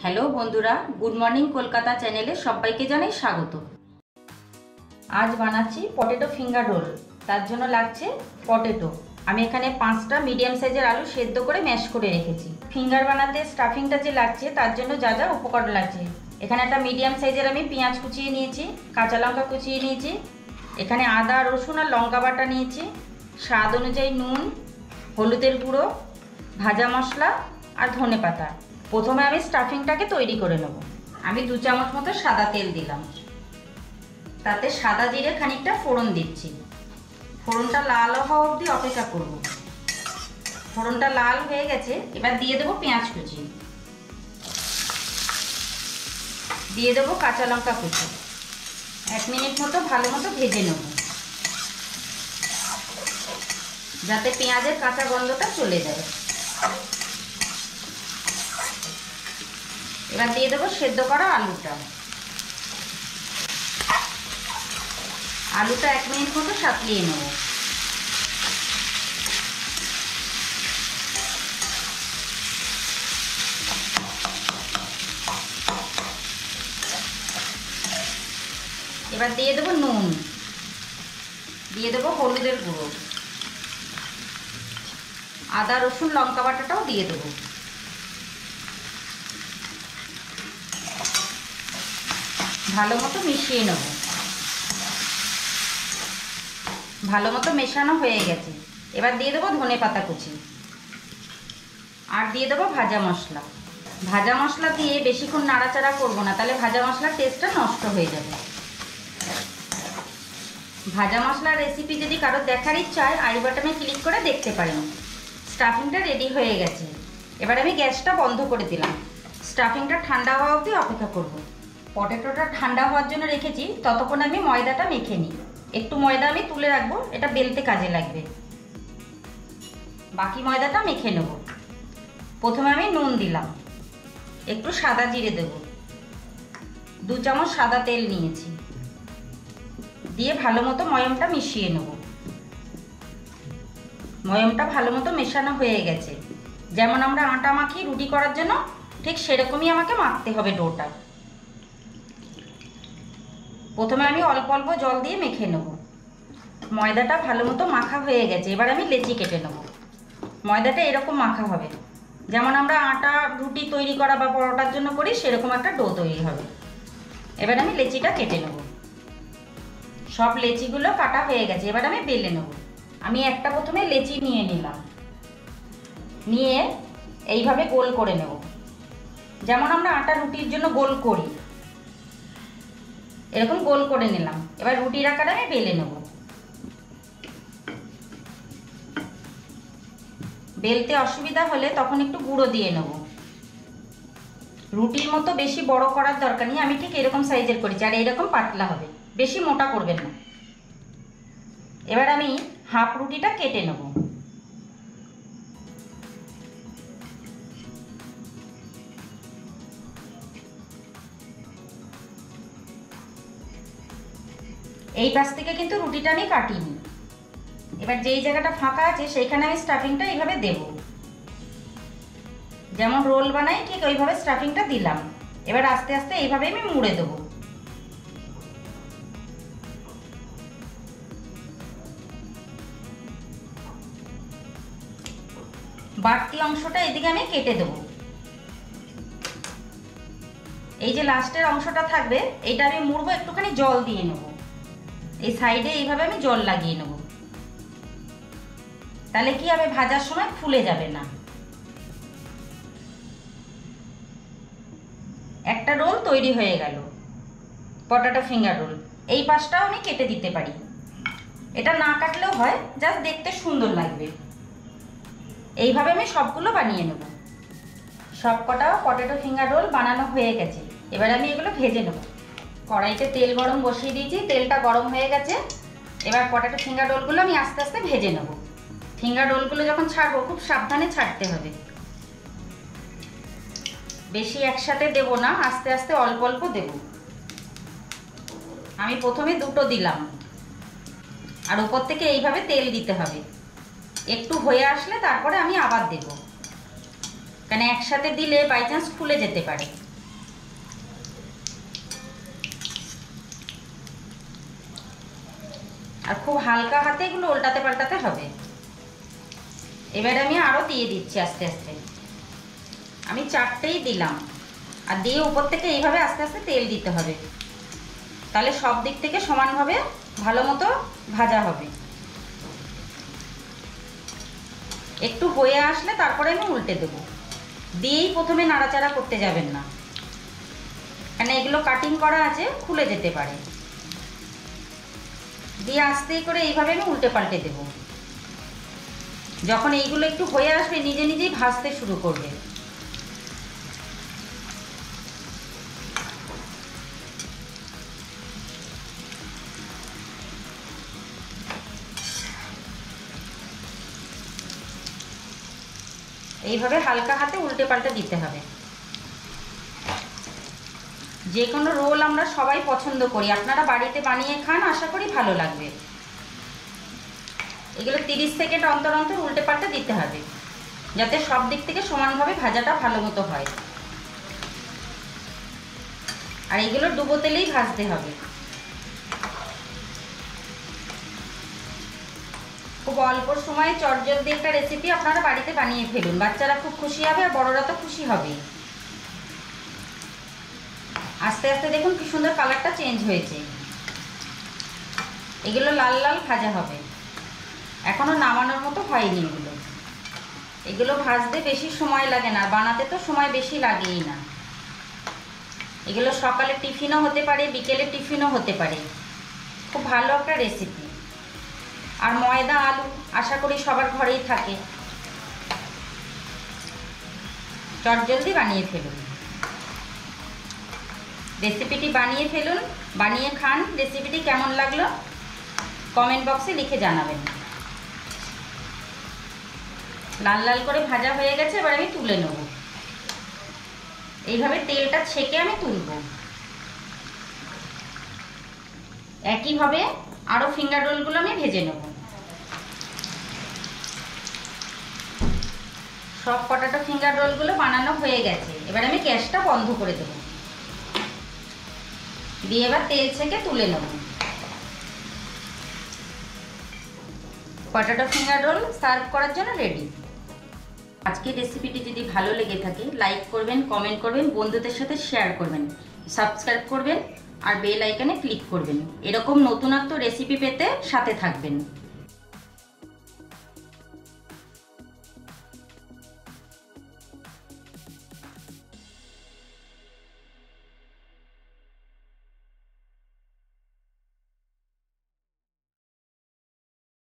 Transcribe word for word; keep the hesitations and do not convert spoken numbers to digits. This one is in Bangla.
हेलो बंधुरा गुड मर्निंग कलकाता चैनेले सबाइके जानाई स्वागत। आज बानाচ্ছি पटेटो फिंगार रोल। तार जोन्नो लागছে पटेटो। आमी एखाने पाँचटा मीडियम साइजेर आलू सेদ্ধ करे मैश करे रेखेছি। फिंगार बानाते स्टाफिंगटा जे लागছে तार जोन्नो जा जा उपकरण लागছে एखाने একটা মিডিয়াম সাইজের আমি পেঁয়াজ কুচিয়ে নিয়েছি, কাঁচা লঙ্কা কুচিয়ে নিয়েছি, এখানে আদা রসুন আর লঙ্কা বাটা নিয়েছি, স্বাদ অনুযায়ী নুন, হলুদের গুঁড়ো, ভাজা মশলা আর ধনেপাতা। প্রথমে আমি স্টাফিংটাকে তৈরি করে নেব। আমি দু চামচ মতো সাদা তেল দিলাম, তাতে সাদা জিরে খানিকটা ফোড়ন দিচ্ছি। ফোড়নটা লাল হওয়া অবধি অপেক্ষা করব। ফোড়নটা লাল হয়ে গেছে, এবার দিয়ে দেব পেঁয়াজ কুচি, দিয়ে দেব কাঁচা লঙ্কা কুচি। এক মিনিট মতো ভালো মতো ভেজে নেব যাতে পেঁয়াজের কাঁচা গন্ধটা চলে যায়। এবার দিয়ে দেবো সেদ্ধ করা আলুটা। আলুটা এক মিনিট মতো সাঁতলিয়ে নেব। এবার দিয়ে দেবো নুন, দিয়ে দেবো হলুদের গুঁড়ো, আদা রসুন লঙ্কা বাটাটাও দিয়ে দেবো। ভালো মতো মিশিয়ে নেব। ভালো মতো মেশানো হয়ে গেছে, এবার দিয়ে দেবো ধনেপাতা কুচি আর দিয়ে দেবো ভাজা মশলা। ভাজা মশলা দিয়ে বেশিক্ষণ নাড়াচাড়া করব না, তাহলে ভাজা মশলার টেস্টটা নষ্ট হয়ে যাবে। ভাজা মশলার রেসিপি যদি কারোর দেখার ইচ্ছা হয় আই বাটনে ক্লিক করে দেখতে পারেন। স্টাফিংটা রেডি হয়ে গেছে, এবার আমি গ্যাসটা বন্ধ করে দিলাম। স্টাফিংটা ঠান্ডা হওয়া অবধি অপেক্ষা করব। পটেটোটা ঠান্ডা হওয়ার জন্য রেখেছি, ততক্ষণ আমি ময়দাটা মেখে নিই। একটু ময়দা আমি তুলে রাখবো, এটা বেলতে কাজে লাগবে। বাকি ময়দাটা মেখে নেব। প্রথমে আমি নুন দিলাম, একটু সাদা জিরে দেব, দু চামচ সাদা তেল নিয়েছি, দিয়ে ভালো মতো ময়মটা মিশিয়ে নেব। ময়মটা ভালো মতো মেশানো হয়ে গেছে। যেমন আমরা আটা মাখি রুটি করার জন্য, ঠিক সেরকমই আমাকে মাখতে হবে ডোটা। প্রথমে আমি অল্প অল্প জল দিয়ে মেখে নেব। ময়দাটা ভালো মতো মাখা হয়ে গেছে, এবার আমি লেচি কেটে নেব। ময়দাটা এরকম মাখা হবে, যেমন আমরা আটা রুটি তৈরি করা বা পরোটার জন্য করি সেরকম একটা ডো তৈরি হবে। এবার আমি লেচিটা কেটে নেব। সব লেচিগুলো কাটা হয়ে গেছে, এবার আমি বেলে নেব। আমি একটা প্রথমে লেচি নিয়ে নিলাম, নিয়ে এইভাবে গোল করে নেব, যেমন আমরা আটা রুটির জন্য গোল করি এরকম গোল করে নিলাম। এবার রুটির আকারে আমি বেলে নেব। বেলতে অসুবিধা হলে তখন একটু গুঁড়ো দিয়ে নেব। রুটির মতো বেশি বড় করার দরকার নেই, আমি ঠিক এরকম সাইজের করেছি, আর এইরকম পাতলা হবে, বেশি মোটা করবেন না। এবার আমি হাফ রুটিটা কেটে নেব। এই পাশ থেকে কিন্তু রুটিটা আমি কাটিনি। এবার যেই জায়গাটা ফাঁকা আছে সেইখানে আমি স্টাফিংটা এইভাবে দেব, যেমন রোল বানাই ঠিক ওইভাবে স্টাফিংটা দিলাম। এবার আস্তে আস্তে এইভাবে আমি মুড়ে দেব। বাড়তি অংশটা এদিকে আমি কেটে দেব। এই যে লাস্টের অংশটা থাকবে এইটা আমি মুড়বো, একটুখানি জল দিয়ে নেব। এই সাইডে এইভাবে আমি জল লাগিয়ে নেব, তাহলে কি হবে ভাজার সময় ফুলে যাবে না। একটা রোল তৈরি হয়ে গেল, পটেটো ফিঙ্গার রোল। এই পাশটাও আমি কেটে দিতে পারি, এটা না কাটলেও হয়, জাস্ট দেখতে সুন্দর লাগবে। এইভাবে আমি সবগুলো বানিয়ে নেব। সবকটা পটেটো ফিঙ্গার রোল বানানো হয়ে গেছে, এবার আমি এগুলো ভেজে নেব। কড়াইতে তেল গরম বসিয়ে দিয়েছি, তেলটা গরম হয়ে গেছে। এবার পটেটো ফিঙ্গার রোলগুলো আমি আস্তে আস্তে ভেজে নেব। ফিঙ্গার রোলগুলো যখন ছাড়বো খুব সাবধানে ছাড়তে হবে, বেশি একসাথে দেব না, আস্তে আস্তে অল্প অল্প দেব। আমি প্রথমে দুটো দিলাম, আর উপর থেকে এইভাবে তেল দিতে হবে। একটু হয়ে আসলে তারপরে আমি আবার দেব, কারণ একসাথে দিলে বাই চান্স ফুলে যেতে পারে। আর খুব হালকা হাতে এগুলো উল্টাতে পাল্টাতে হবে। এবার আমি আরও দিয়ে দিচ্ছি আস্তে আস্তে। আমি চারটেই দিলাম, আর দিয়ে উপর থেকে এইভাবে আস্তে আস্তে তেল দিতে হবে, তাহলে সব দিক থেকে সমানভাবে ভালো মতো ভাজা হবে। একটু হয়ে আসলে তারপরে আমি উল্টে দেবো। দিয়েই প্রথমে নাড়াচাড়া করতে যাবেন না, কারণ এগুলো কাটিং করা আছে, খুলে যেতে পারে। দিয়ে আস্তে করে এইভাবে আমি উল্টে পাল্টে দেবো। যখন এইগুলো একটু হয়ে আসবে নিজে নিজেই ভাজতে শুরু করবে। এইভাবে হালকা হাতে উল্টে পাল্টে দিতে হবে। যে কোনো রোল আমরা সবাই পছন্দ করি, আপনারা বাড়িতে বানিয়ে খান, আশা করি ভালো লাগবে। এগুলো তিরিশ সেকেন্ড অন্তর অন্তর উল্টে পাল্টে দিতে হবে, যাতে সব দিক থেকে সমানভাবে ভাজাটা ভালো মতো হয়। আর এগুলো ডুবো তেলেই ভাজতে হবে। খুব অল্প সময়ে চটজলদি একটা রেসিপি আপনারা বাড়িতে বানিয়ে ফেলুন, বাচ্চারা খুব খুশি হবে আর বড়রা তো খুশি হবে। আস্তে আস্তে দেখুন কি সুন্দর কালারটা চেঞ্জ হয়েছে। এগুলো লাল লাল ভাজা হবে, এখনো নামানোর মতো হয়নি। এগুলো এগুলো ভাজতে বেশি সময় লাগে না, বানাতে তো সময় বেশি লাগেই না। এগুলো সকালে টিফিনও হতে পারে, বিকেলে টিফিনও হতে পারে। খুব ভালো একটা রেসিপি। আর ময়দা আলু আশা করি সবার ঘরেই থাকে, চটজলদি বানিয়ে ফেলুন। রেসিপিটি বানিয়ে ফেলুন, বানিয়ে খান। রেসিপিটি কেমন লাগলো কমেন্ট বক্সে লিখে জানাবেন। লাল লাল করে ভাজা হয়ে গেছে, এবার আমি তুলে নেব। এইভাবে তেলটা ছেঁকে আমি তুলব। একইভাবে আরও ফিঙ্গার রোলগুলো আমি ভেজে নেব। সব পটাটো ফিঙ্গার রোলগুলো বানানো হয়ে গেছে, এবার আমি গ্যাসটা বন্ধ করে দেবো। দিয়ে এবার তেল ছেঁকে তুলে নেব। পটাটো ফিঙ্গার রোল সার্ভ করার জন্য রেডি। আজকের রেসিপিটি যদি ভালো লেগে থাকে লাইক করবেন, কমেন্ট করবেন, বন্ধুদের সাথে শেয়ার করবেন, সাবস্ক্রাইব করবেন আর বেল আইকনে ক্লিক করবেন। এরকম নতুনত্ব রেসিপি পেতে সাথে থাকবেন।